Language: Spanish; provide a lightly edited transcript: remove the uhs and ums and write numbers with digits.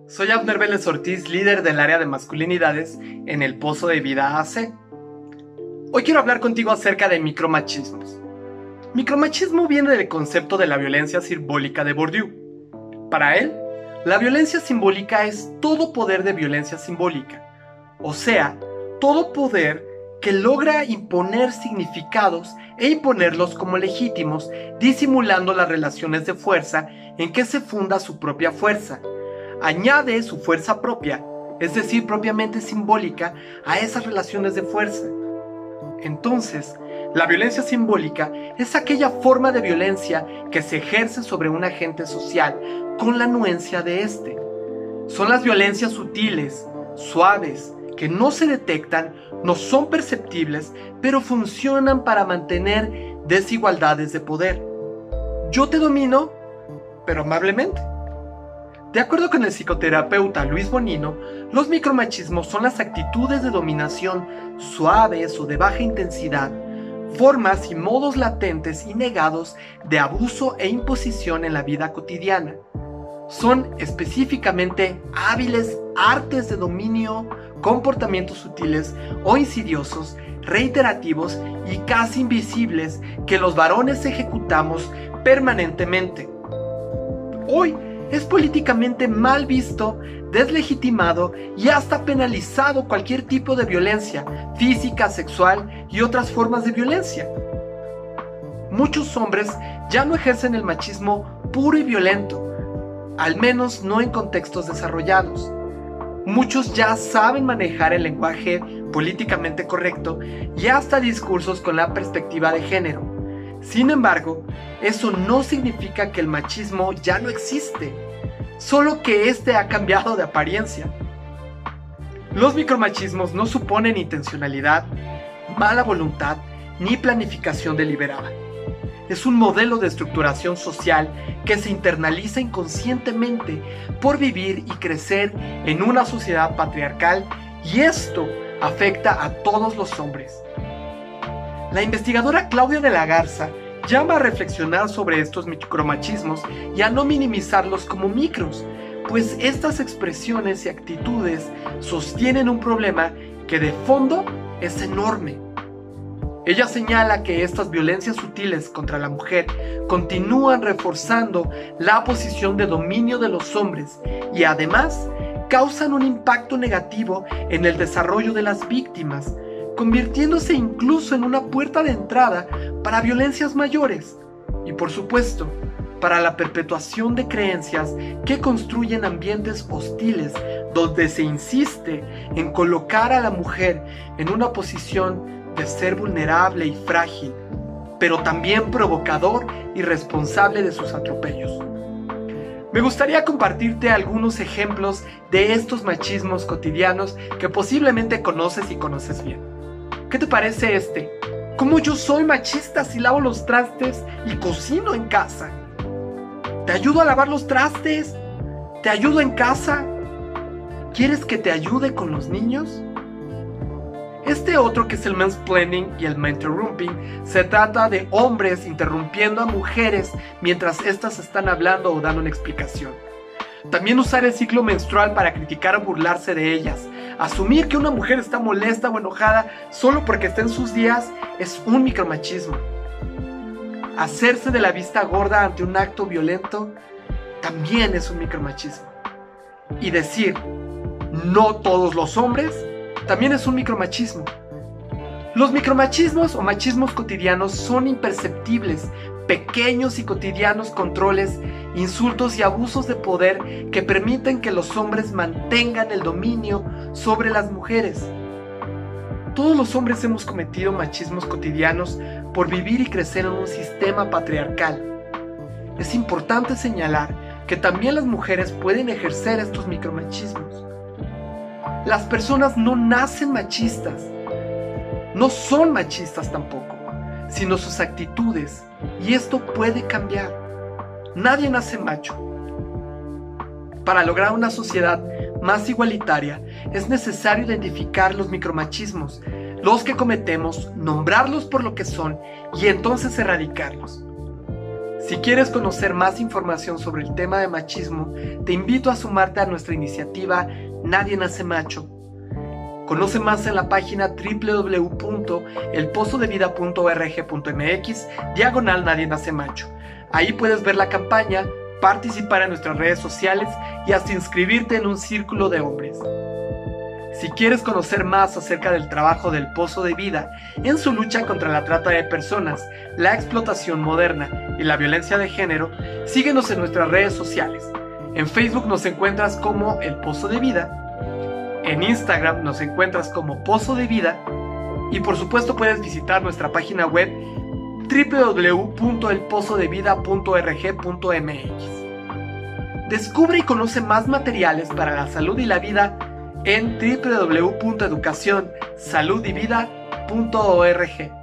Soy Abner Vélez Ortiz, líder del área de masculinidades en el Pozo de Vida AC. Hoy quiero hablar contigo acerca de micromachismos. Micromachismo viene del concepto de la violencia simbólica de Bourdieu. Para él, la violencia simbólica es todo poder de violencia simbólica, o sea, todo poder que logra imponer significados e imponerlos como legítimos, disimulando las relaciones de fuerza en que se funda su propia fuerza. Añade su fuerza propia, es decir, propiamente simbólica, a esas relaciones de fuerza. Entonces, la violencia simbólica es aquella forma de violencia que se ejerce sobre un agente social con la anuencia de éste. Son las violencias sutiles, suaves, que no se detectan, no son perceptibles, pero funcionan para mantener desigualdades de poder. Yo te domino, pero amablemente. De acuerdo con el psicoterapeuta Luis Bonino, los micromachismos son las actitudes de dominación suaves o de baja intensidad, formas y modos latentes y negados de abuso e imposición en la vida cotidiana. Son específicamente hábiles artes de dominio, comportamientos sutiles o insidiosos, reiterativos y casi invisibles que los varones ejecutamos permanentemente. Hoy es políticamente mal visto, deslegitimado y hasta penalizado cualquier tipo de violencia física, sexual y otras formas de violencia. Muchos hombres ya no ejercen el machismo puro y violento, al menos no en contextos desarrollados. Muchos ya saben manejar el lenguaje políticamente correcto y hasta discursos con la perspectiva de género. Sin embargo, eso no significa que el machismo ya no existe, solo que este ha cambiado de apariencia. Los micromachismos no suponen intencionalidad, mala voluntad ni planificación deliberada. Es un modelo de estructuración social que se internaliza inconscientemente por vivir y crecer en una sociedad patriarcal, y esto afecta a todos los hombres. La investigadora Claudia de la Garza llama a reflexionar sobre estos micromachismos y a no minimizarlos como micros, pues estas expresiones y actitudes sostienen un problema que de fondo es enorme. Ella señala que estas violencias sutiles contra la mujer continúan reforzando la posición de dominio de los hombres y además causan un impacto negativo en el desarrollo de las víctimas, convirtiéndose incluso en una puerta de entrada para violencias mayores y, por supuesto, para la perpetuación de creencias que construyen ambientes hostiles donde se insiste en colocar a la mujer en una posición de ser vulnerable y frágil, pero también provocador y responsable de sus atropellos. Me gustaría compartirte algunos ejemplos de estos machismos cotidianos que posiblemente conoces y conoces bien. ¿Qué te parece este? ¿Cómo yo soy machista si lavo los trastes y cocino en casa? ¿Te ayudo a lavar los trastes? ¿Te ayudo en casa? ¿Quieres que te ayude con los niños? Este otro, que es el mansplaining y el interrumping, se trata de hombres interrumpiendo a mujeres mientras éstas están hablando o dando una explicación. También usar el ciclo menstrual para criticar o burlarse de ellas. Asumir que una mujer está molesta o enojada solo porque está en sus días es un micromachismo. Hacerse de la vista gorda ante un acto violento también es un micromachismo. Y decir no todos los hombres también es un micromachismo. Los micromachismos o machismos cotidianos son imperceptibles, pequeños y cotidianos controles, insultos y abusos de poder que permiten que los hombres mantengan el dominio sobre las mujeres. Todos los hombres hemos cometido machismos cotidianos por vivir y crecer en un sistema patriarcal. Es importante señalar que también las mujeres pueden ejercer estos micromachismos. Las personas no nacen machistas, no son machistas tampoco, sino sus actitudes, y esto puede cambiar. Nadie nace macho. Para lograr una sociedad más igualitaria, es necesario identificar los micromachismos, los que cometemos, nombrarlos por lo que son y entonces erradicarlos. Si quieres conocer más información sobre el tema de machismo, te invito a sumarte a nuestra iniciativa Nadie Nace Macho. Conoce más en la página www.elpozodevida.org.mx/Nadie Nace Macho. Ahí puedes ver la campaña, participar en nuestras redes sociales y hasta inscribirte en un círculo de hombres. Si quieres conocer más acerca del trabajo del Pozo de Vida en su lucha contra la trata de personas, la explotación moderna y la violencia de género, síguenos en nuestras redes sociales. En Facebook nos encuentras como El Pozo de Vida, en Instagram nos encuentras como Pozo de Vida y por supuesto puedes visitar nuestra página web www.elpozodevida.org.mx. Descubre y conoce más materiales para la salud y la vida en www.educacionsaludivida.org.